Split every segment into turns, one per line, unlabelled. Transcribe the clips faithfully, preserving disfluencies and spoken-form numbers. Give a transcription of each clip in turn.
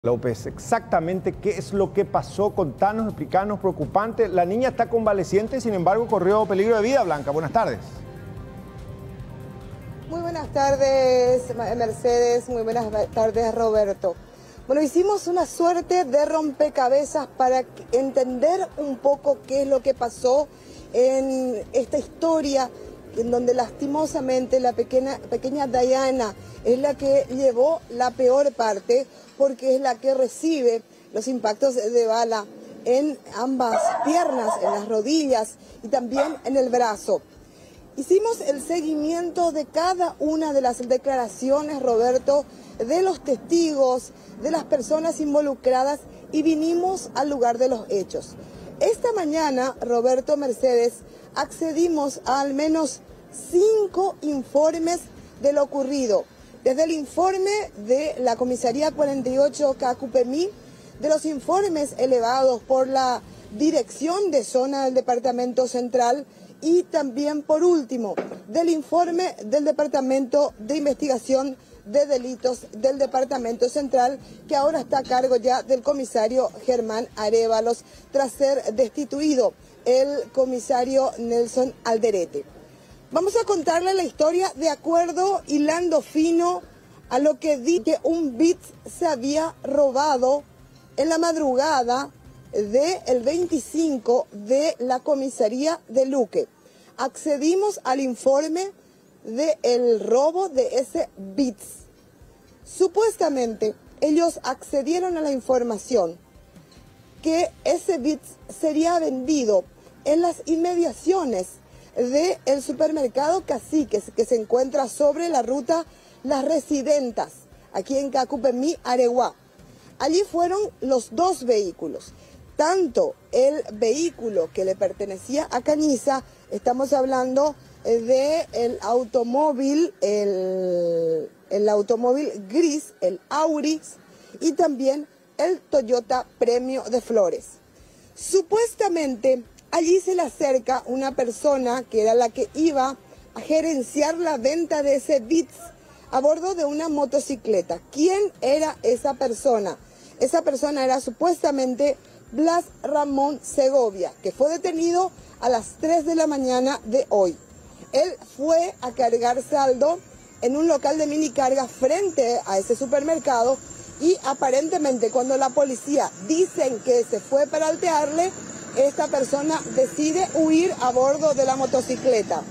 López, exactamente qué es lo que pasó, contanos, explicanos, preocupante. La niña está convaleciente, sin embargo corrió peligro de vida. Blanca, buenas tardes.
Muy buenas tardes, Mercedes, muy buenas tardes, Roberto. Bueno, hicimos una suerte de rompecabezas para entender un poco qué es lo que pasó en esta historia, en donde lastimosamente la pequeña, pequeña Diana es la que llevó la peor parte, porque es la que recibe los impactos de bala en ambas piernas, en las rodillas y también en el brazo. Hicimos el seguimiento de cada una de las declaraciones, Roberto, de los testigos, de las personas involucradas y vinimos al lugar de los hechos. Esta mañana, Roberto, Mercedes, accedimos a al menos cinco informes de lo ocurrido. Desde el informe de la Comisaría cuarenta y ocho Cacupemí, de los informes elevados por la Dirección de Zona del Departamento Central y también, por último, del informe del Departamento de Investigación de Delitos del Departamento Central, que ahora está a cargo ya del comisario Germán Arévalos, tras ser destituido el comisario Nelson Alderete. Vamos a contarle la historia de acuerdo, hilando fino a lo que di que un Beats se había robado en la madrugada del veinticinco de la comisaría de Luque. Accedimos al informe del robo de ese Beats. Supuestamente ellos accedieron a la información que ese Beats sería vendido en las inmediaciones del supermercado Caciques, que se encuentra sobre la ruta Las Residentas, aquí en Cacupemí, Areguá. Allí fueron los dos vehículos, tanto el vehículo que le pertenecía a Cañiza, estamos hablando del automóvil, el, el automóvil gris, el Auris, y también el Toyota Premio de Flores. Supuestamente allí se le acerca una persona que era la que iba a gerenciar la venta de ese Beats a bordo de una motocicleta. ¿Quién era esa persona? Esa persona era supuestamente Blas Ramón Segovia, que fue detenido a las tres de la mañana de hoy. Él fue a cargar saldo en un local de minicarga frente a ese supermercado y aparentemente cuando la policía dicen que se fue para altearle, esta persona decide huir a bordo de la motocicleta.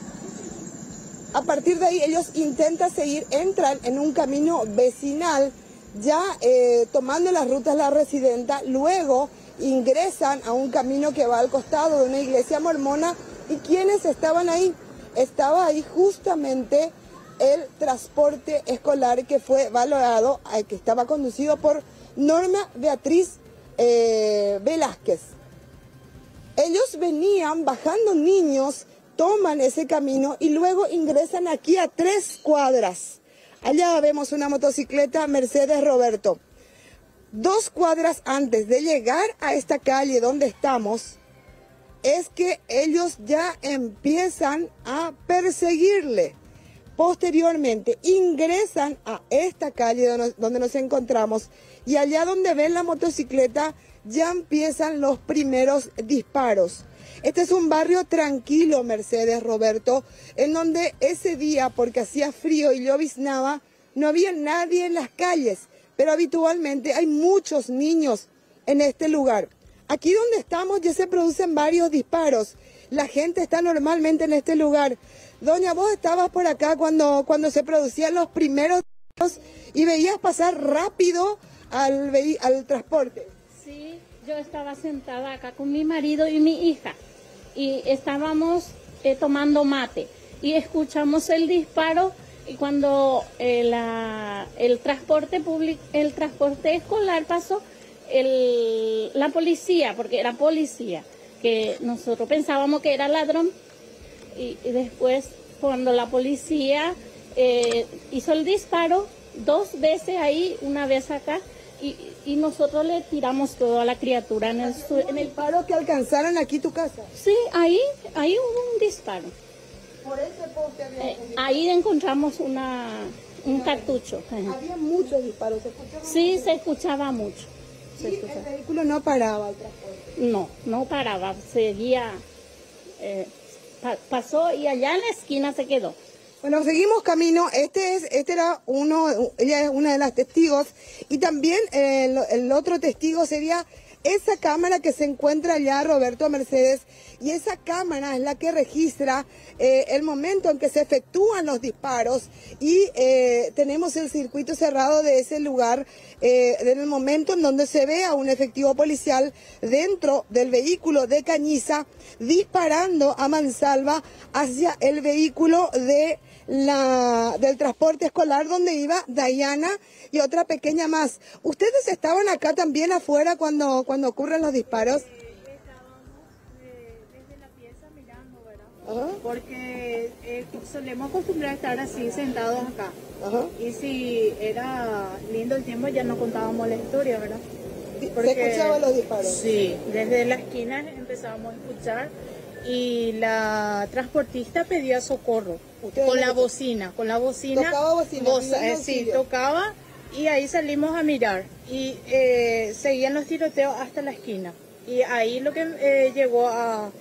A partir de ahí ellos intentan seguir, entran en un camino vecinal, ya eh, tomando las rutas La Residenta, luego ingresan a un camino que va al costado de una iglesia mormona. ¿Y quiénes estaban ahí? Estaba ahí justamente el transporte escolar que fue valorado, eh, que estaba conducido por Norma Beatriz eh, Velázquez. Ellos venían bajando niños, toman ese camino y luego ingresan aquí a tres cuadras. Allá vemos una motocicleta Mercedes, Roberto. Dos cuadras antes de llegar a esta calle donde estamos, es que ellos ya empiezan a perseguirle. Posteriormente ingresan a esta calle donde, donde nos encontramos y allá donde ven la motocicleta ya empiezan los primeros disparos. Este es un barrio tranquilo, Mercedes, Roberto, en donde ese día, porque hacía frío y lloviznaba, no había nadie en las calles, pero habitualmente hay muchos niños en este lugar. Aquí donde estamos ya se producen varios disparos. La gente está normalmente en este lugar. Doña, vos estabas por acá cuando, cuando se producían los primeros disparos y veías pasar rápido al, al transporte.
Sí, yo estaba sentada acá con mi marido y mi hija y estábamos eh, tomando mate y escuchamos el disparo y cuando eh, la, el transporte público, el transporte escolar pasó, el, la policía, porque era policía, que nosotros pensábamos que era ladrón y, y después cuando la policía eh, hizo el disparo dos veces ahí, una vez acá, Y, y nosotros le tiramos todo a la criatura en el,
en el paro que alcanzaron aquí tu casa.
Sí, ahí, ahí hubo un disparo.
Por ese poste había
eh, ahí encontramos una, Un cartucho.
Había muchos disparos, ¿se escuchaba?
Sí, se escuchaba mucho.
Y el vehículo no paraba el transporte.
No, no paraba, seguía, eh, pa pasó y allá en la esquina se quedó.
Bueno, seguimos camino. Este es, este era uno, ella es una de las testigos y también eh, el, el otro testigo sería esa cámara que se encuentra allá, Roberto Mercedes, y esa cámara es la que registra eh, el momento en que se efectúan los disparos y eh, tenemos el circuito cerrado de ese lugar eh, en el momento en donde se ve a un efectivo policial dentro del vehículo de Cañiza disparando a mansalva hacia el vehículo de la del transporte escolar donde iba Dayana y otra pequeña más. ¿Ustedes estaban acá también afuera cuando, cuando ocurren los disparos?
Ajá. Porque eh, solemos acostumbrar a estar así sentados acá.
Ajá.
Y si era lindo el tiempo ya no contábamos la historia, ¿verdad? Porque,
¿se escuchaban los disparos?
Sí, desde la esquina empezábamos a escuchar y la transportista pedía socorro con la bocina, con la bocina.
Tocaba bocina.
Voz, eh, sí, tocaba y ahí salimos a mirar y eh, seguían los tiroteos hasta la esquina. Y ahí lo que eh, llegó a...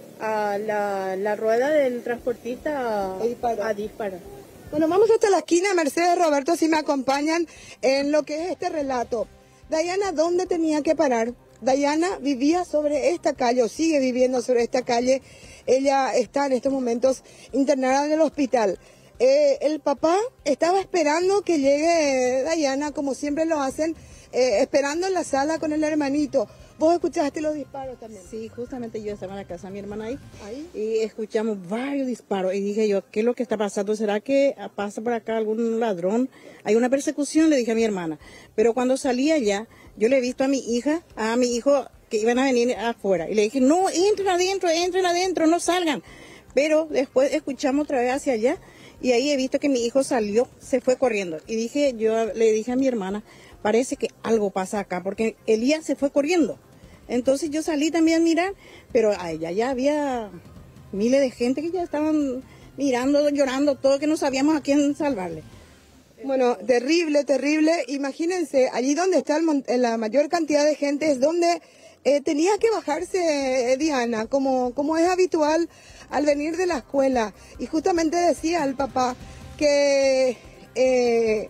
a la, la rueda del transportista a, a disparar.
Bueno, vamos hasta la esquina, Mercedes, Roberto, si me acompañan en lo que es este relato. Dayana, ¿dónde tenía que parar? Dayana vivía sobre esta calle, o sigue viviendo sobre esta calle. Ella está en estos momentos internada en el hospital. Eh, el papá estaba esperando que llegue Dayana, como siempre lo hacen, eh, esperando en la sala con el hermanito. ¿Vos escuchaste los disparos también?
Sí, justamente yo estaba en la casa de mi hermana ahí,
¿Ahí?
y escuchamos varios disparos y dije yo, ¿qué es lo que está pasando? ¿Será que pasa por acá algún ladrón? Hay una persecución, le dije a mi hermana. Pero cuando salí allá, yo le he visto a mi hija, a mi hijo que iban a venir afuera y le dije, no, entren adentro, entren adentro, no salgan. Pero después escuchamos otra vez hacia allá y ahí he visto que mi hijo salió, se fue corriendo. Y dije, yo le dije a mi hermana, parece que algo pasa acá porque Elías se fue corriendo. Entonces yo salí también a mirar, pero allá ya había miles de gente que ya estaban mirando, llorando, todo que no sabíamos a quién salvarle.
Bueno, terrible, terrible. Imagínense, allí donde está el, la mayor cantidad de gente es donde eh, tenía que bajarse eh, Diana, como, como es habitual al venir de la escuela. Y justamente decía al papá que eh,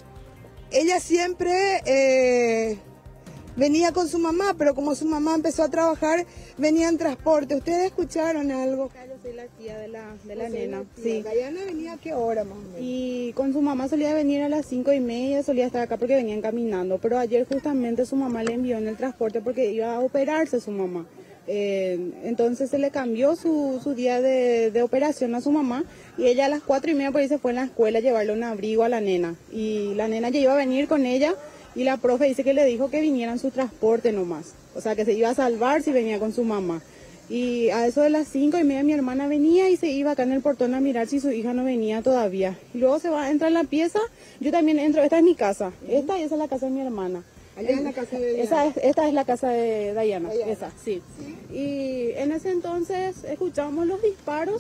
ella siempre... Eh, venía con su mamá, pero como su mamá empezó a trabajar, venía en transporte. ¿Ustedes escucharon algo?
Yo soy la tía de la, de la nena.
Sí. Dayana venía a qué hora más o menos.
Y con su mamá solía venir a las cinco y media, solía estar acá porque venían caminando. Pero ayer justamente su mamá le envió en el transporte porque iba a operarse su mamá. Eh, entonces se le cambió su, su día de, de operación a su mamá y ella a las cuatro y media por ahí se fue en la escuela a llevarle un abrigo a la nena. Y la nena ya iba a venir con ella. Y la profe dice que le dijo que viniera en su transporte nomás. O sea, que se iba a salvar si venía con su mamá. Y a eso de las cinco y media mi hermana venía y se iba acá en el portón a mirar si su hija no venía todavía. Y luego se va a entrar en la pieza. Yo también entro. Esta es mi casa. Esta y esa es la casa de mi hermana.
Allá en la casa de Dayana.
Esa es, esta es la casa de Dayana.
Dayana.
Esa, sí. sí. Y en ese entonces escuchábamos los disparos.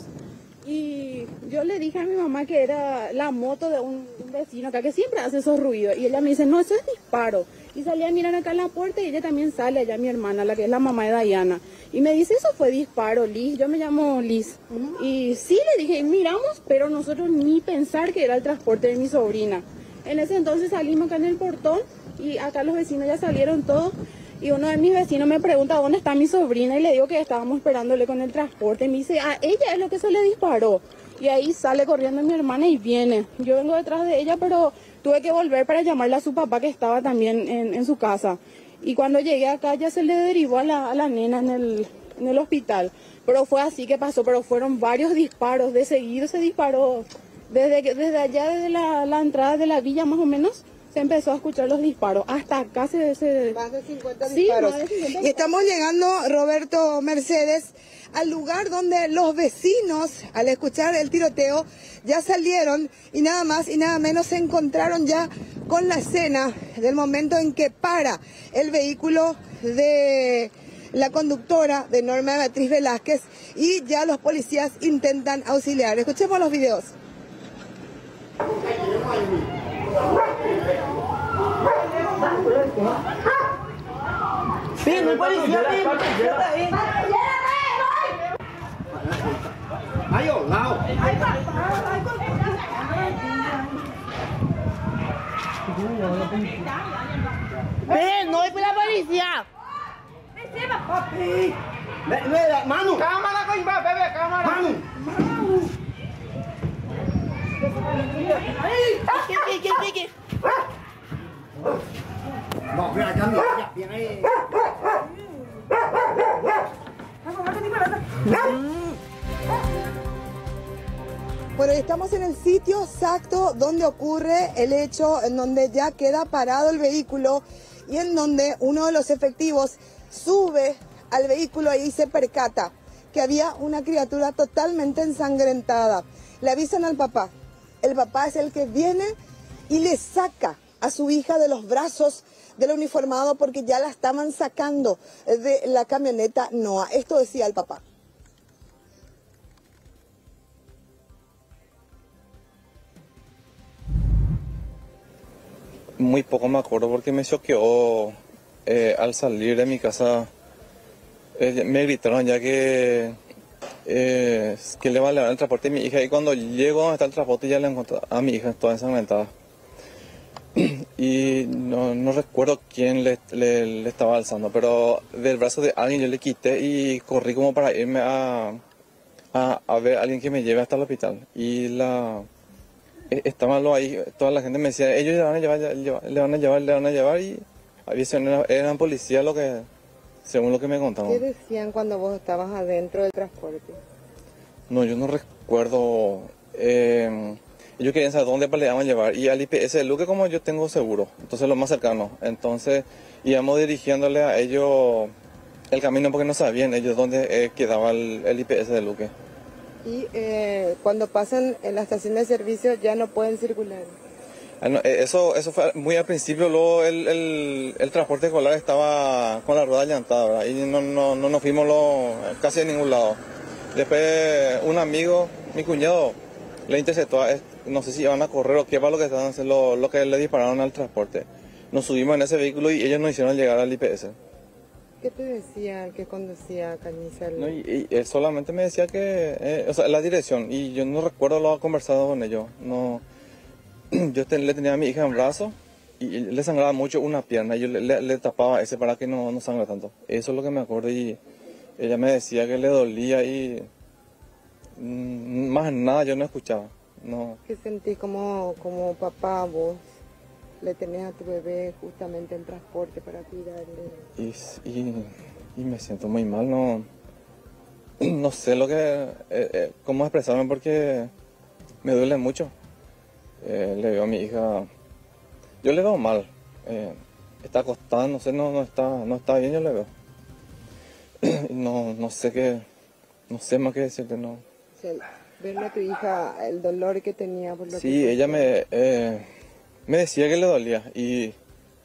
Y yo le dije a mi mamá que era la moto de un, un vecino acá que siempre hace esos ruidos. Y ella me dice, no, eso es disparo. Y salí a mirar acá en la puerta y ella también sale, allá mi hermana, la que es la mamá de Dayana. Y me dice, eso fue disparo, Liz. Yo me llamo Liz. Uh-huh. Y sí, le dije, miramos, pero nosotros ni pensar que era el transporte de mi sobrina. En ese entonces salimos acá en el portón y acá los vecinos ya salieron todos. Y uno de mis vecinos me pregunta dónde está mi sobrina y le digo que estábamos esperándole con el transporte. Y me dice, a ella es lo que se le disparó. Y ahí sale corriendo mi hermana y viene. Yo vengo detrás de ella, pero tuve que volver para llamarle a su papá que estaba también en, en su casa. Y cuando llegué acá ya se le derivó a la, a la nena en el, en el hospital. Pero fue así que pasó, pero fueron varios disparos. De seguido se disparó desde, desde allá, desde la, la entrada de la villa más o menos. Se empezó a escuchar los disparos. Hasta acá se... se...
Más de cincuenta
sí,
disparos.
Más de cincuenta.
Y estamos llegando, Roberto Mercedes, al lugar donde los vecinos, al escuchar el tiroteo, ya salieron y nada más y nada menos se encontraron ya con la escena del momento en que para el vehículo de la conductora de Norma Beatriz Velázquez y ya los policías intentan auxiliar. Escuchemos los videos.
Ven, no policía, ven, policía está ahí. Ahí al lado. Ven, no es la policía. Papi. Manu. Cámara, coño, bebé, cámara. Manu. ¿Qué, qué, qué, qué, qué? No, ven acá, mira, bien ahí.
Bueno, estamos en el sitio exacto donde ocurre el hecho, en donde ya queda parado el vehículo y en donde uno de los efectivos sube al vehículo y se percata que había una criatura totalmente ensangrentada. Le avisan al papá. El papá es el que viene y le saca a su hija de los brazos del uniformado porque ya la estaban sacando de la camioneta Noah. Esto decía el papá.
Muy poco me acuerdo porque me choqueó eh, al salir de mi casa. Eh, me gritaron ya que, eh, que le va a llevar el transporte a mi hija y cuando llego donde está el transporte ya le encontré a mi hija toda ensangrentada. Y no, no recuerdo quién le, le, le estaba alzando, pero del brazo de alguien yo le quité y corrí como para irme a, a, a ver a alguien que me lleve hasta el hospital. Y la... estaban los ahí, toda la gente me decía, ellos le van a llevar, le van a llevar, le van a llevar y había eran, eran policías lo que, según lo que me contaron.
¿Qué decían cuando vos estabas adentro del transporte?
No, yo no recuerdo. Eh, ellos querían saber dónde le iban a llevar y al I P S de Luque como yo tengo seguro, entonces lo más cercano. Entonces íbamos dirigiéndole a ellos el camino porque no sabían ellos dónde eh, quedaba el, el I P S de Luque.
Y eh, cuando pasan en la estación de servicio ya no pueden circular.
Ah, no, eso, eso fue muy al principio, luego el, el, el transporte escolar estaba con la rueda llantada, ¿verdad? Y no, no, no nos fuimos lo, casi a ningún lado. Después un amigo, mi cuñado, le interceptó, a, no sé si iban a correr o qué va lo que estaban haciendo, lo, lo que le dispararon al transporte. Nos subimos en ese vehículo y ellos nos hicieron llegar al I P S.
¿Qué te decía el que conducía Cañiza?
No, y, y él solamente me decía que, eh, o sea, la dirección, y yo no recuerdo lo conversado con ellos. No, yo te, le tenía a mi hija en brazo y, y le sangraba mucho una pierna, y yo le, le, le tapaba ese para que no, no sangre tanto. Eso es lo que me acuerdo, y ella me decía que le dolía y mm, más nada yo no escuchaba. No.
¿Qué sentís como, como papá vos? Le tenés a tu bebé justamente en transporte para cuidarle.
Y, y, y me siento muy mal, no, no sé lo que, eh, eh, cómo expresarme porque me duele mucho. Eh, le veo a mi hija, yo le veo mal, eh, está acostada, no sé, no, no, está, no está bien, yo le veo. No, no sé qué, no sé más qué decirte, no.
O sea, verle a tu hija el dolor que tenía por lo
sí,
que...
ella me... Eh, me decía que le dolía y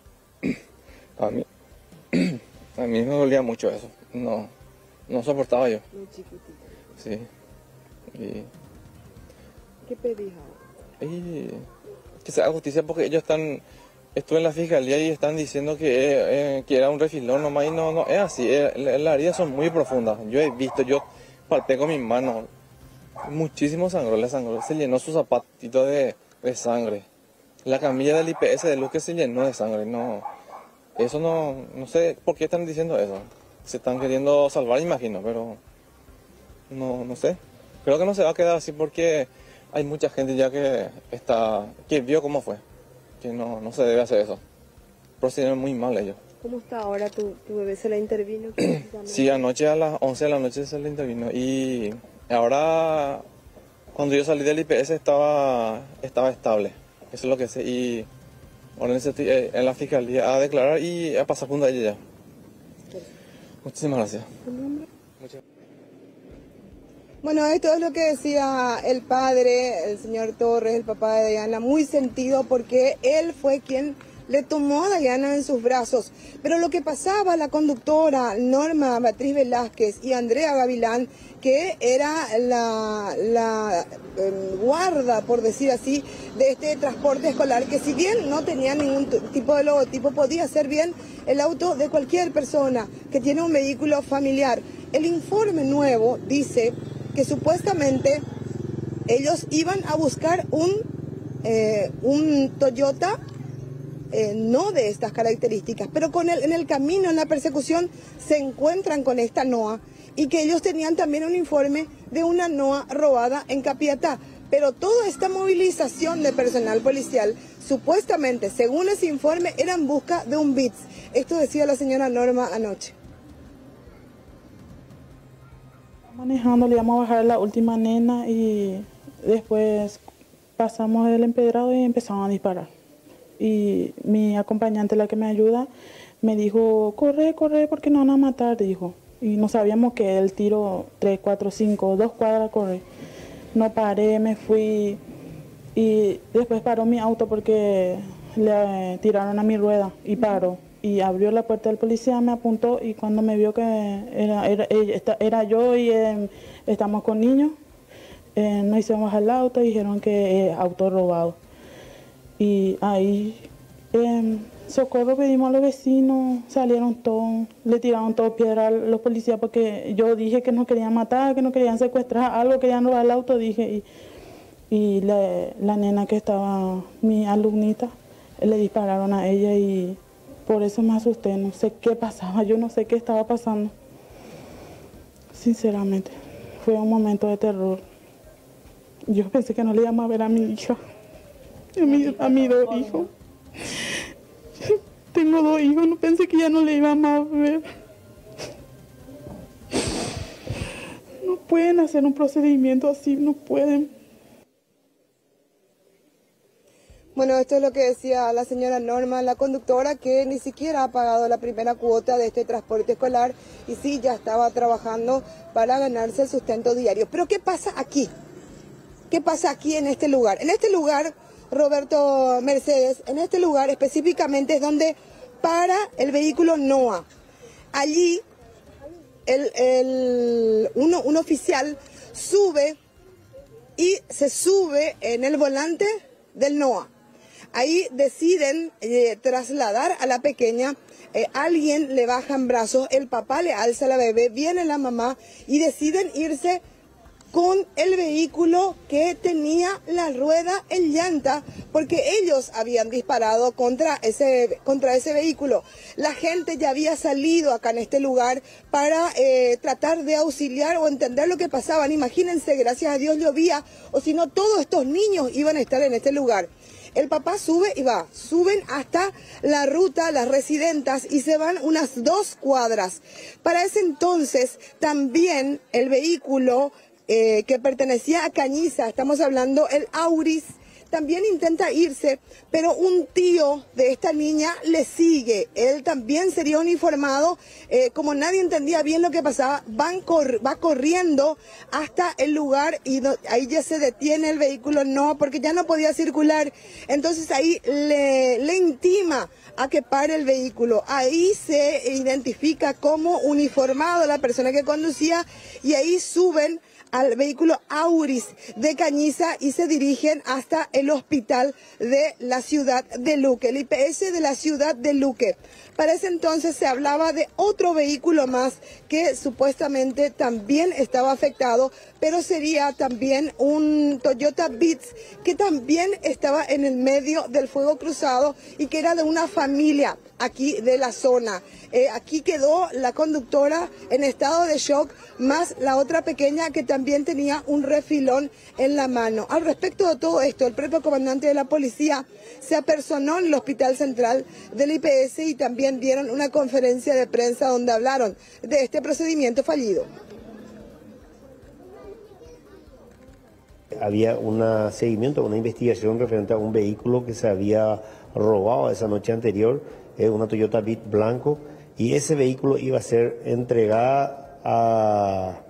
a mí, a mí me dolía mucho eso, no, no soportaba yo.
Muy chiquitito.
Sí. Y,
¿Qué pedís ahora?
y que se haga justicia porque ellos están, estuve en la fiscalía y están diciendo que, eh, que era un refilón nomás y no, no es así, eh, las heridas son muy profundas, yo he visto, yo palpé con mis manos, muchísimo sangre, le sangró, se llenó su zapatito de, de sangre. La camilla del I P S de Luque se llenó de sangre, no, eso no, no sé por qué están diciendo eso. Se están queriendo salvar, imagino, pero no, no sé. Creo que no se va a quedar así porque hay mucha gente ya que está, que vio cómo fue, que no, no se debe hacer eso. Procedieron muy mal ellos.
¿Cómo está ahora tu, tu bebé? ¿Se le intervino?
Sí, anoche a las once de la noche se le intervino y ahora cuando yo salí del I P S estaba, estaba estable. Eso es lo que sé, y ahora necesito ir en la fiscalía a declarar y a pasar junto a ella ya. Muchísimas gracias.
¿Tu nombre? Muchas. Bueno, esto es lo que decía el padre, el señor Torres, el papá de Diana, muy sentido porque él fue quien le tomó a Dayana en sus brazos. Pero lo que pasaba, la conductora Norma Beatriz Velázquez y Andrea Gavilán, que era la, la eh, guarda, por decir así, de este transporte escolar, que si bien no tenía ningún tipo de logotipo, podía ser bien el auto de cualquier persona que tiene un vehículo familiar. El informe nuevo dice que supuestamente ellos iban a buscar un, eh, un Toyota eh, no de estas características, pero con el, en el camino, en la persecución, se encuentran con esta Noa y que ellos tenían también un informe de una Noa robada en Capiatá. Pero toda esta movilización de personal policial, supuestamente, según ese informe, era en busca de un Beats. Esto decía la señora Norma anoche.
Manejando, le íbamos a bajar la última nena y después pasamos el empedrado y empezamos a disparar. Y mi acompañante, la que me ayuda, me dijo, corre, corre, porque nos van a matar, dijo. Y no sabíamos que el tiro tres, cuatro, cinco, dos cuadras corre. No paré, me fui y después paró mi auto porque le tiraron a mi rueda y paró. Y abrió la puerta del policía, me apuntó y cuando me vio que era, era, era, era yo y eh, estamos con niños, eh, nos hicieron bajar el auto y dijeron que es auto robado. Y ahí eh, socorro pedimos a los vecinos, salieron todos, le tiraron todo piedra a los policías porque yo dije que nos querían matar, que nos querían secuestrar, algo querían robar el auto, dije. Y, y la, la nena que estaba, mi alumnita, le dispararon a ella y por eso me asusté, no sé qué pasaba, yo no sé qué estaba pasando. Sinceramente, fue un momento de terror. Yo pensé que no le íbamos a ver a mi hija, a mi, a mis dos hijos. Tengo dos hijos, no pensé que ya no le íbamos a ver. No pueden hacer un procedimiento así, no pueden.
Bueno, esto es lo que decía la señora Norma, la conductora, que ni siquiera ha pagado la primera cuota de este transporte escolar y sí, ya estaba trabajando para ganarse el sustento diario. Pero ¿qué pasa aquí? ¿Qué pasa aquí en este lugar? En este lugar, Roberto Mercedes, en este lugar específicamente es donde para el vehículo Noa. Allí, el, el, uno, un oficial sube y se sube en el volante del Noa. Ahí deciden eh, trasladar a la pequeña, eh, alguien le baja en brazos, el papá le alza a la bebé, viene la mamá y deciden irse con el vehículo que tenía la rueda en llanta, porque ellos habían disparado contra ese, contra ese vehículo. La gente ya había salido acá en este lugar para eh, tratar de auxiliar o entender lo que pasaba. Imagínense, gracias a Dios llovía, o si no todos estos niños iban a estar en este lugar. El papá sube y va, suben hasta la ruta, las residentas, y se van unas dos cuadras. Para ese entonces también el vehículo eh, que pertenecía a Cañiza, estamos hablando el Auris, también intenta irse, pero un tío de esta niña le sigue. Él también sería uniformado, eh, como nadie entendía bien lo que pasaba, van cor va corriendo hasta el lugar y no, ahí ya se detiene el vehículo, no, porque ya no podía circular. Entonces ahí le, le intima a que pare el vehículo. Ahí se identifica como uniformado la persona que conducía y ahí suben al vehículo Auris de Cañiza y se dirigen hasta el hospital de la ciudad de Luque, el I P S de la ciudad de Luque. Para ese entonces se hablaba de otro vehículo más que supuestamente también estaba afectado, pero sería también un Toyota Beats que también estaba en el medio del fuego cruzado y que era de una familia aquí de la zona. Eh, aquí quedó la conductora en estado de shock, más la otra pequeña que también tenía un refilón en la mano. Al respecto de todo esto, el propio comandante de la policía se apersonó en el Hospital Central del I P S y también dieron una conferencia de prensa donde hablaron de este procedimiento fallido.
Había un seguimiento, una investigación referente a un vehículo que se había robado esa noche anterior, eh, una Toyota Beat blanco, y ese vehículo iba a ser entregado a...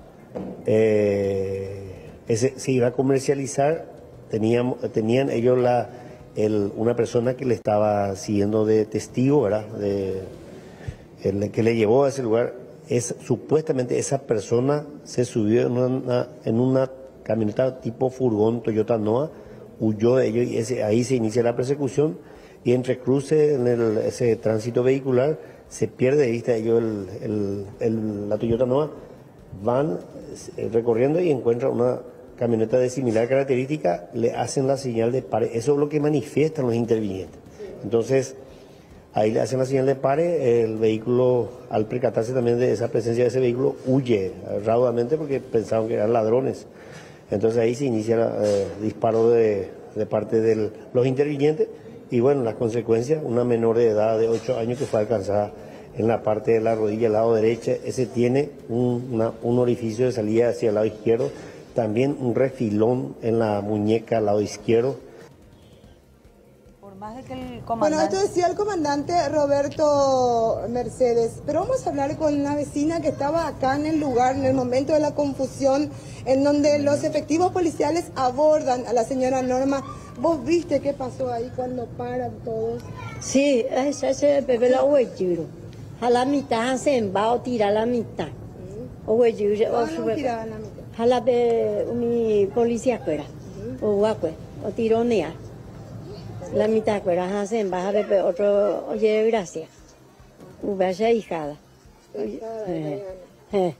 Eh, ese, se iba a comercializar, tenían, tenían ellos la, el, una persona que le estaba siguiendo de testigo, ¿verdad? De, el que le llevó a ese lugar, es supuestamente esa persona se subió en una, en una camioneta tipo furgón Toyota Noah, huyó de ellos y ese, ahí se inicia la persecución y entre cruces en el, ese tránsito vehicular se pierde de vista ellos el, el, el, la Toyota Noah, van recorriendo y encuentran una camioneta de similar característica, le hacen la señal de pare, eso es lo que manifiestan los intervinientes. Entonces, ahí le hacen la señal de pare, el vehículo, al percatarse también de esa presencia de ese vehículo, huye raudamente porque pensaban que eran ladrones. Entonces ahí se inicia el eh, disparo de, de parte de los intervinientes y bueno, las consecuencias, una menor de edad de ocho años que fue alcanzada en la parte de la rodilla, al lado derecho, ese tiene un, una, un orificio de salida hacia el lado izquierdo, también un refilón en la muñeca al lado izquierdo.
Más de que el comandante... Bueno, esto decía el comandante Roberto Mercedes, pero vamos a hablar con una vecina que estaba acá en el lugar, en el momento de la confusión, en donde los efectivos policiales abordan a la señora Norma. ¿Vos viste qué pasó ahí cuando paran todos?
Sí, ese se bebe la huellero. A la mitad se va a tirar la mitad. O huellero.
¿Cómo lo tiraban la mitad?
A la de mi policía fuera. O guapo, o tironea. La mitad fuera hacen baja de otro, oye, gracias. Vaya hijada. Eh, eh.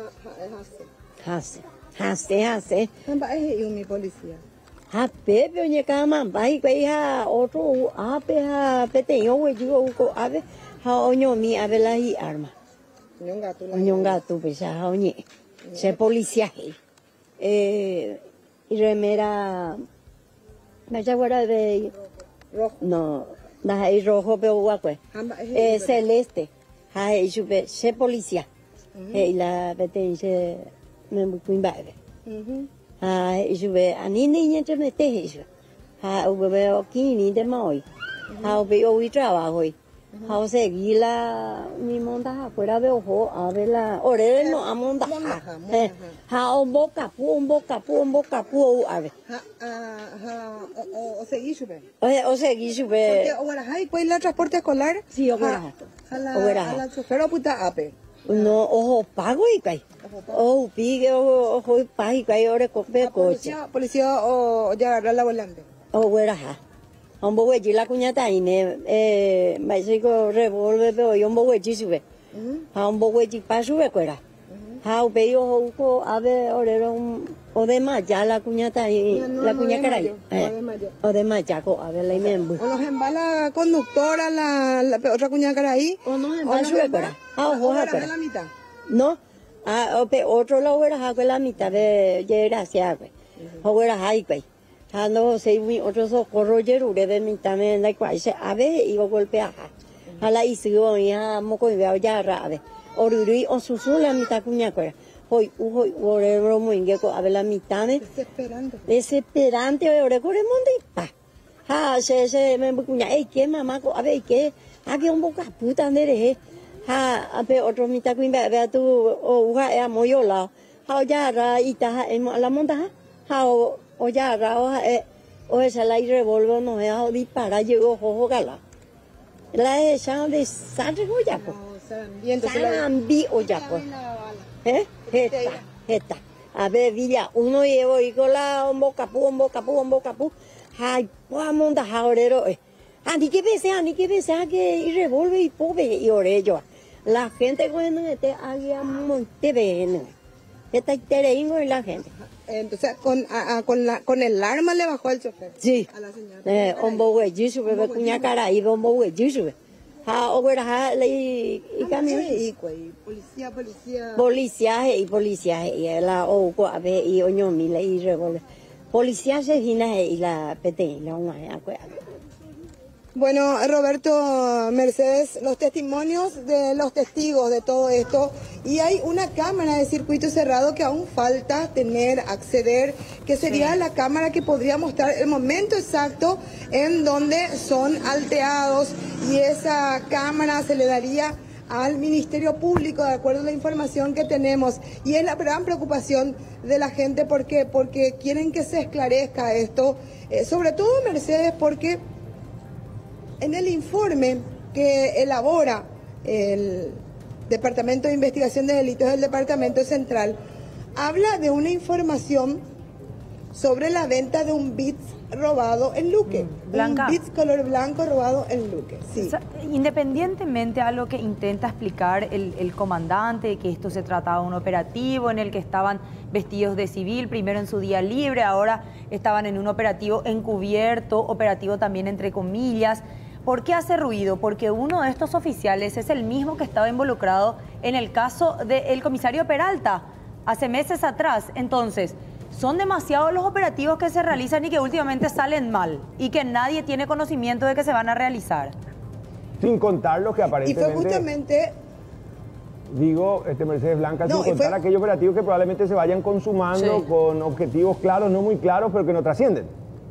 Hace, hace, hace.
¿Qué es mi policía?
A Pepe, oye, cada man, va y que a otro, a pe, a peteño, güey, yo, a ver, a oño mi, a ver la y arma. Oño gato, pues, a oñe. Se policía, eh, y remera, vaya fuera de.
Rojo.
No, no es rojo, pero guapo. Es celeste. Es se policía. Y la veterinaria me cuimbave. Ah, es ve a ni niña te mete eso. Ah, veo aquí ni de moi. Ah, veo hoy trabajo. Ah, seguí la mi monta afuera de ojo a ver la orere no a monta. Ah, un boca pu, un boca pu, un boca pu a ver.
Ah, o seguí sube.
O seguí sube.
Porque ahora hay pues el transporte escolar.
Sí, ahora.
A la a la chofer puta ape.
No, ojo pago y cae. Ojo pique, ojo ojo pago y cae ahora cope coche.
Policía o ya agarrar la volante.
O güera ja. Un poco de la cuñata y ne eh me sigo revolver pero yo un poco de sube. A un poco de paso de cuera. A un peyo ojo a ver ahora un o de más ya la cuñata y la cuña caray. O de más ya a ver la imembu.
O nos embala conductora la la otra cuña caray.
O nos embala su cuera. A ojo a
la mitad.
No. A otro lado era a la mitad de gracias. O era ahí pues. Cuando se vi otro socorro yerure de mi también la cual se a ver y golpea a la isigo ya moco y veo ya rave oruri o susu la mitad cuña cuera hoy hoy orero muy ingeco a ver la mitad
desesperante
desesperante ore corre mundo pa ha se se me cuña ey qué mamá a ver qué aquí un boca puta nere ha a ver otro mitad cuña vea tú o uga es muy hola ha ya ra y ta en la montaña ha o ya rao eh o esa la revolver no es a disparar llegó jojo gala la esa de sangre o ya pues sambi o ya pues eh esta esta a ver villa uno llevo y con la un boca pu un boca pu un boca pu ay pues monta jaurero eh ani que pese ani que pese a que y revolver y pobre y orello la gente cuando este había monte ven esta terreno y la gente.
Entonces, con, a, a, con, la, con el arma le bajó al chofer.
Sí.
A la señora.
Eh, un poco de jisu, bebé, cuña cara, y un poco de jisu. Ha, o era, ha, le, y
cambio. Y policía, policía.
Policía, y policía, y la, o, a ver, y oño, mi, la, y revole. Policía se vina, y la, pete, la, una, acuerdo.
Bueno, Roberto Mercedes, los testimonios de los testigos de todo esto, y hay una cámara de circuito cerrado que aún falta tener, acceder, que sería sí. La cámara que podría mostrar el momento exacto en donde son alteados, y esa cámara se le daría al Ministerio Público, de acuerdo a la información que tenemos, y es la gran preocupación de la gente. ¿Por qué? Porque quieren que se esclarezca esto, eh, sobre todo Mercedes, porque En el informe que elabora el Departamento de Investigación de Delitos del Departamento Central, habla de una información sobre la venta de un Beats robado en Luque.
Blanca.
Un Beats color blanco robado en Luque, sí.
O sea, independientemente a lo que intenta explicar el, el comandante, que esto se trataba de un operativo en el que estaban vestidos de civil, primero en su día libre, ahora estaban en un operativo encubierto, operativo también entre comillas. ¿Por qué hace ruido? Porque uno de estos oficiales es el mismo que estaba involucrado en el caso del comisario Peralta hace meses atrás. Entonces, son demasiados los operativos que se realizan y que últimamente salen mal y que nadie tiene conocimiento de que se van a realizar.
Sin contar los que aparentemente...
Y fue justamente...
Digo, este Mercedes Blanca,
No,
sin
y fue-
contar aquellos operativos que probablemente se vayan consumando
Sí.
con objetivos claros, no muy claros, pero que no trascienden.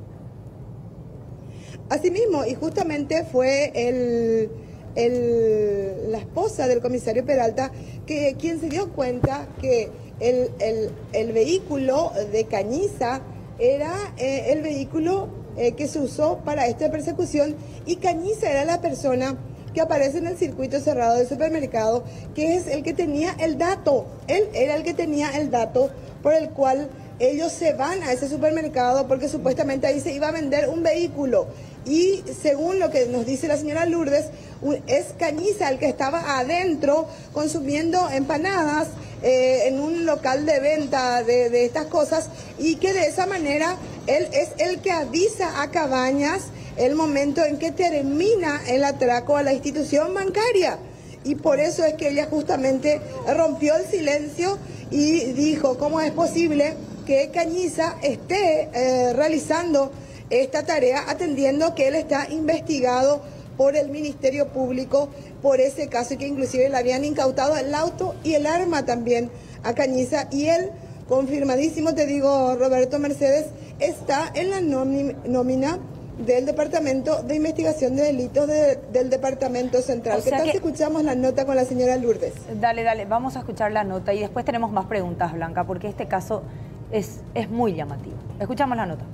Asimismo, y justamente fue el, el- la esposa del comisario Peralta que quien se dio cuenta que el, el- el vehículo de Cañiza era eh, el vehículo eh, que se usó para esta persecución, y Cañiza era la persona que aparece en el circuito cerrado del supermercado, que es el que tenía el dato. Él era el que tenía el dato por el cual ellos se van a ese supermercado porque supuestamente ahí se iba a vender un vehículo. Y según lo que nos dice la señora Lourdes, un- es Cañiza el que estaba adentro consumiendo empanadas eh, en un local de venta de, de estas cosas, y que de esa manera él es el que avisa a Cabañas el momento en que termina el atraco a la institución bancaria. Y por eso es que ella justamente rompió el silencio y dijo, ¿cómo es posible que Cañiza esté eh, realizando esta tarea, atendiendo que él está investigado por el Ministerio Público por ese caso, y que inclusive le habían incautado el auto y el arma también a Cañiza? Y él, confirmadísimo, te digo, Roberto Mercedes, está en la nómi- nómina del Departamento de Investigación de Delitos de- del Departamento Central.
O
¿Qué
sea
tal
que-
si escuchamos la nota con la señora Lourdes?
Dale, dale, vamos a escuchar la nota y después tenemos más preguntas, Blanca, porque este caso es, es muy llamativo. Escuchamos la nota.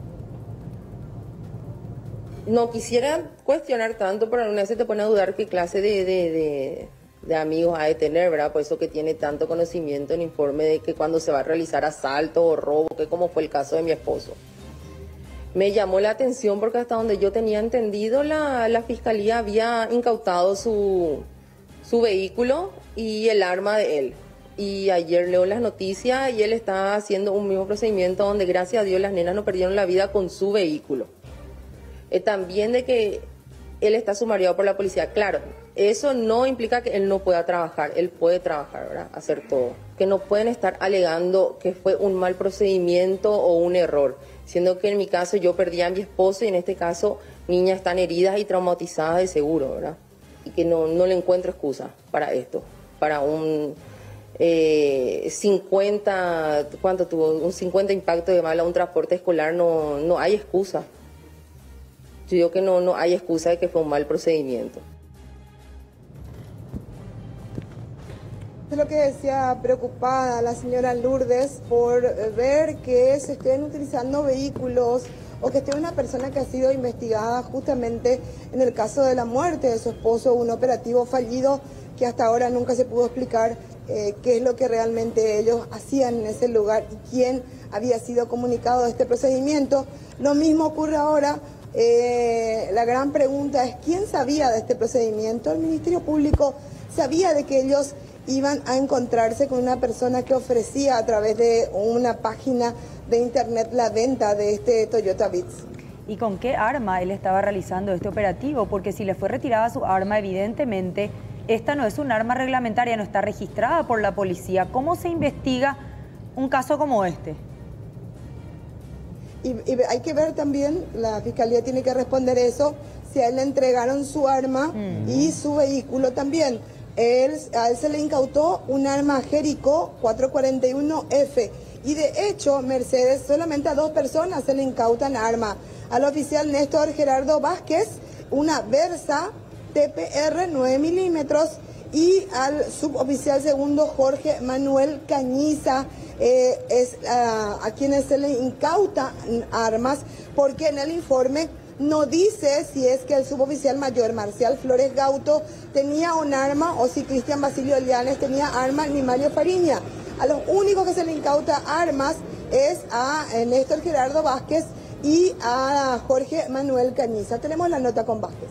No quisiera cuestionar tanto, pero alguna vez se te pone a dudar qué clase de, de, de, de amigos ha de tener, ¿verdad? Por eso que tiene tanto conocimiento en informe de que cuando se va a realizar asalto o robo, que como fue el caso de mi esposo. Me llamó la atención porque hasta donde yo tenía entendido, la, la fiscalía había incautado su, su vehículo y el arma de él. Y ayer leo las noticias y él está haciendo un mismo procedimiento donde, gracias a Dios, las nenas no perdieron la vida con su vehículo. Eh, también de que él está sumariado por la policía. Claro, eso no implica que él no pueda trabajar, él puede trabajar, ¿verdad? Hacer todo. Que no pueden estar alegando que fue un mal procedimiento o un error, siendo que en mi caso yo perdí a mi esposo y en este caso niñas están heridas y traumatizadas de seguro, ¿verdad? Y que no, no le encuentro excusa para esto, para un eh, cincuenta, ¿cuánto tuvo? Un cincuenta impacto de bala, un transporte escolar, no, no hay excusa. Yo digo que no, no hay excusa de que fue un mal procedimiento.
Es lo que decía, preocupada la señora Lourdes por ver que se estén utilizando vehículos o que esté una persona que ha sido investigada justamente en el caso de la muerte de su esposo, un operativo fallido que hasta ahora nunca se pudo explicar eh, qué es lo que realmente ellos hacían en ese lugar y quién había sido comunicado de este procedimiento. Lo mismo ocurre ahora. Eh, la gran pregunta es, ¿quién sabía de este procedimiento? El Ministerio Público sabía de que ellos iban a encontrarse con una persona que ofrecía a través de una página de internet la venta de este Toyota Vitz.
¿Y con qué arma él estaba realizando este operativo? Porque si le fue retirada su arma, evidentemente, esta no es un arma reglamentaria, no está registrada por la policía. ¿Cómo se investiga un caso como este?
Y, y hay que ver también, la Fiscalía tiene que responder eso, si a él le entregaron su arma mm. y su vehículo también. Él, a él se le incautó un arma Jericó cuatrocientos cuarenta y uno F. Y de hecho, Mercedes, solamente a dos personas se le incautan arma. Al oficial Néstor Gerardo Vázquez, una Versa T P R nueve milímetros, y al suboficial segundo Jorge Manuel Cañiza, eh, es uh, a quienes se le incautan armas, porque en el informe No dice si es que el suboficial mayor Marcial Flores Gauto tenía un arma o si Cristian Basilio Llanes tenía arma, ni Mario Fariña. A los únicos que se le incauta armas es a Néstor Gerardo Vázquez y a Jorge Manuel Cañiza. Tenemos la nota con Vázquez.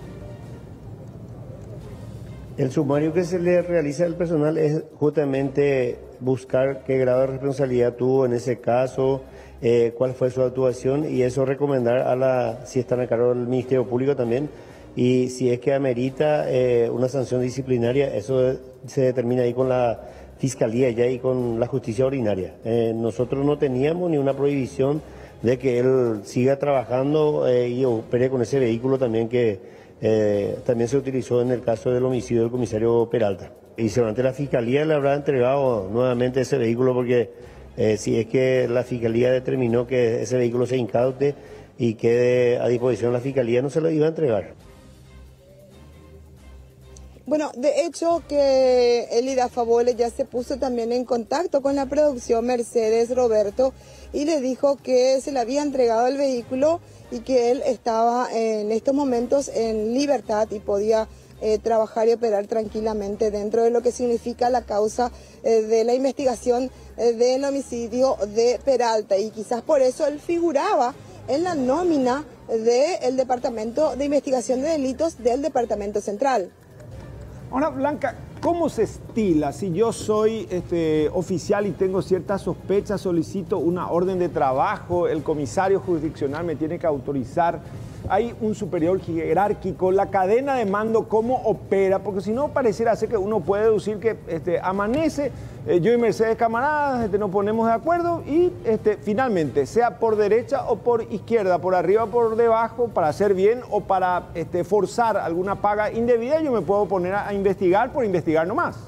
El sumario que se le realiza al personal es justamente buscar qué grado de responsabilidad tuvo en ese caso, eh, cuál fue su actuación y eso recomendar a la, si están a cargo del Ministerio Público también, y si es que amerita eh, una sanción disciplinaria, eso se determina ahí con la Fiscalía ya y con la justicia ordinaria. Eh, nosotros no teníamos ni una prohibición de que él siga trabajando eh, y opere con ese vehículo también que Eh, también se utilizó en el caso del homicidio del comisario Peralta. Y seguramente la Fiscalía le habrá entregado nuevamente ese vehículo porque eh, si es que la Fiscalía determinó que ese vehículo se incaute y quede a disposición de la Fiscalía, no se lo iba a entregar.
Bueno, de hecho que Elida Favole ya se puso también en contacto con la producción Mercedes Roberto y le dijo que se le había entregado el vehículo y que él estaba en estos momentos en libertad y podía eh, trabajar y operar tranquilamente dentro de lo que significa la causa eh, de la investigación eh, del homicidio de Peralta. Y quizás por eso él figuraba en la nómina del Departamento de Investigación de Delitos del Departamento Central.
Ahora, Blanca, ¿cómo se estila? Si yo soy este, oficial y tengo ciertas sospechas, solicito una orden de trabajo, el comisario jurisdiccional me tiene que autorizar, hay un superior jerárquico, la cadena de mando, ¿cómo opera? Porque si no, pareciera ser que uno puede deducir que este, amanece, eh, yo y Mercedes camaradas este, nos ponemos de acuerdo y este, finalmente, sea por derecha o por izquierda, por arriba o por debajo, para hacer bien o para este, forzar alguna paga indebida, yo me puedo poner a, a investigar por investigar nomás.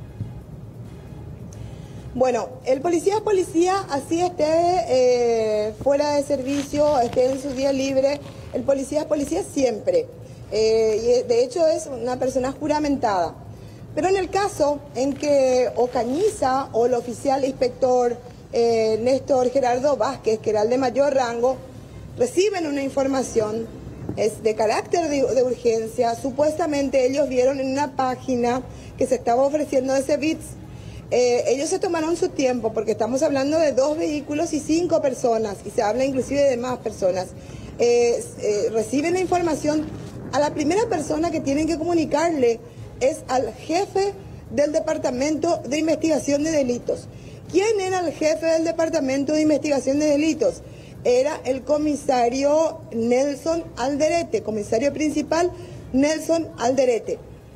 Bueno, el policía es policía, así esté eh, fuera de servicio, esté en su día libre, el policía es policía siempre. Eh, y de hecho es una persona juramentada. Pero en el caso en que o Cañiza o el oficial inspector eh, Néstor Gerardo Vázquez, que era el de mayor rango, reciben una información es de carácter de, de urgencia, supuestamente ellos vieron en una página que se estaba ofreciendo ese B I T S. Eh, ellos se tomaron su tiempo porque estamos hablando de dos vehículos y cinco personas y se habla inclusive de más personas. Eh, eh, reciben la información, a la primera persona que tienen que comunicarle es al jefe del Departamento de Investigación de Delitos. ¿Quién era el jefe del Departamento de Investigación de Delitos? Era el comisario Nelson Alderete, comisario principal Nelson Alderete.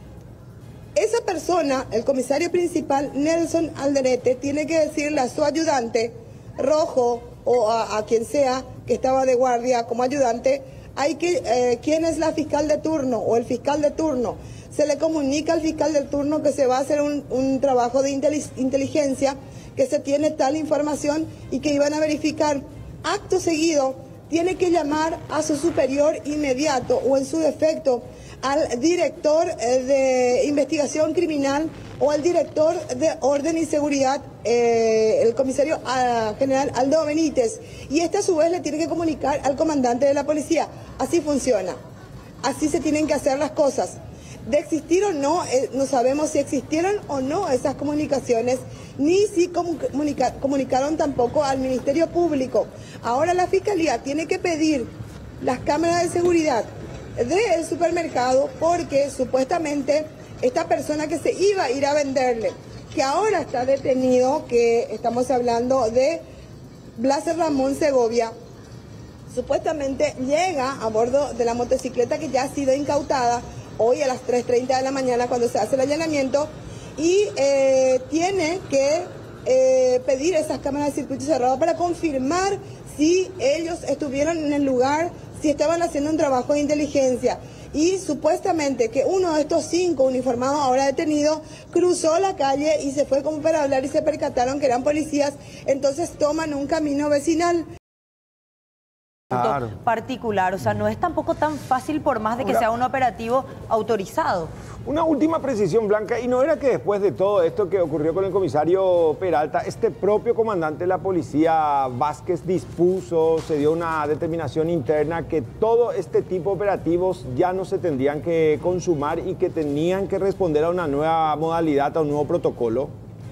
Esa persona, el comisario principal Nelson Alderete, tiene que decirle a su ayudante, Rojo, o a, a quien sea que estaba de guardia como ayudante, hay que, eh, ¿quién es la fiscal de turno o el fiscal de turno? Se le comunica al fiscal de turno que se va a hacer un, un trabajo de inteligencia, que se tiene tal información y que iban a verificar. Acto seguido, tiene que llamar a su superior inmediato o en su defecto al director de investigación criminal o al director de orden y seguridad, eh, el comisario uh, general Aldo Benítez. Y este a su vez le tiene que comunicar al comandante de la policía. Así funciona. Así se tienen que hacer las cosas. De existir o no, eh, no sabemos si existieron o no esas comunicaciones, ni si comunica comunicaron tampoco al Ministerio Público. Ahora la Fiscalía tiene que pedir las cámaras de seguridad del supermercado porque supuestamente esta persona que se iba a ir a venderle, que ahora está detenido, que estamos hablando de Blas Ramón Segovia, supuestamente llega a bordo de la motocicleta que ya ha sido incautada hoy a las tres treinta de la mañana cuando se hace el allanamiento y eh, tiene que eh, pedir esas cámaras de circuito cerrado para confirmar si ellos estuvieron en el lugar, si estaban haciendo un trabajo de inteligencia. Y supuestamente que uno de estos cinco uniformados ahora detenidos cruzó la calle y se fue como para hablar y se percataron que eran policías, entonces toman un camino vecinal.
Claro.
particular. O sea, no es tampoco tan fácil por más de que
Ahora,
sea un operativo autorizado.
Una última precisión, Blanca, y no era que después de todo esto que ocurrió con el comisario Peralta, este propio comandante de la policía, Vázquez, dispuso, se dio una determinación interna que todo este tipo de operativos ya no se tendrían que consumar y que tenían que responder a una nueva modalidad, a un nuevo protocolo.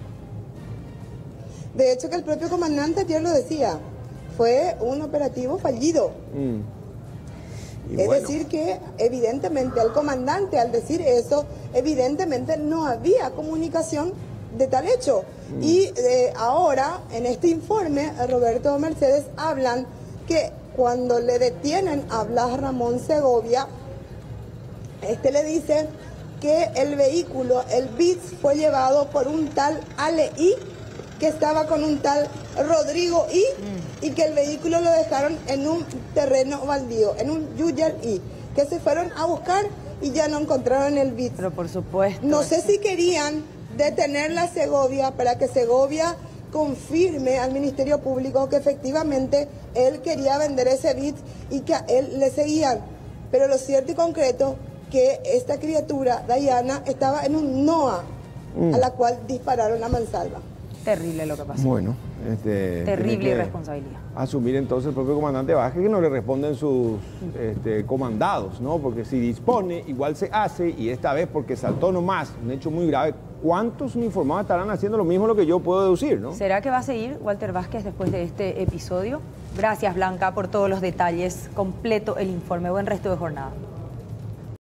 De hecho, que el propio comandante ayer lo decía, fue un operativo fallido.
Mm.
Es
bueno.
decir que evidentemente el comandante al decir eso, evidentemente no había comunicación de tal hecho. Mm. Y eh, ahora en este informe Roberto Mercedes hablan que cuando le detienen a Blas Ramón Segovia, este le dice que el vehículo, el Beats, fue llevado por un tal Ale I, que estaba con un tal Rodrigo I, mm. y que el vehículo lo dejaron en un terreno baldío, en un Yuyal I, que se fueron a buscar y ya no encontraron el Beats.
Pero por supuesto.
No sé si querían detener la Segovia para que Segovia confirme al Ministerio Público que efectivamente él quería vender ese Beats y que a él le seguían. Pero lo cierto y concreto que esta criatura, Dayana, estaba en un N O A, mm. a la cual dispararon a mansalva.
Terrible lo que pasó.
Bueno, este,
terrible irresponsabilidad.
Asumir entonces el propio comandante Vázquez que no le responden sus este, comandados, ¿no? Porque si dispone, igual se hace, y esta vez porque saltó nomás, un hecho muy grave. ¿Cuántos uniformados estarán haciendo lo mismo lo que yo puedo deducir, no?
¿Será que va a seguir Walter Vázquez después de este episodio? Gracias, Blanca, por todos los detalles. Completo el informe. Buen resto de jornada.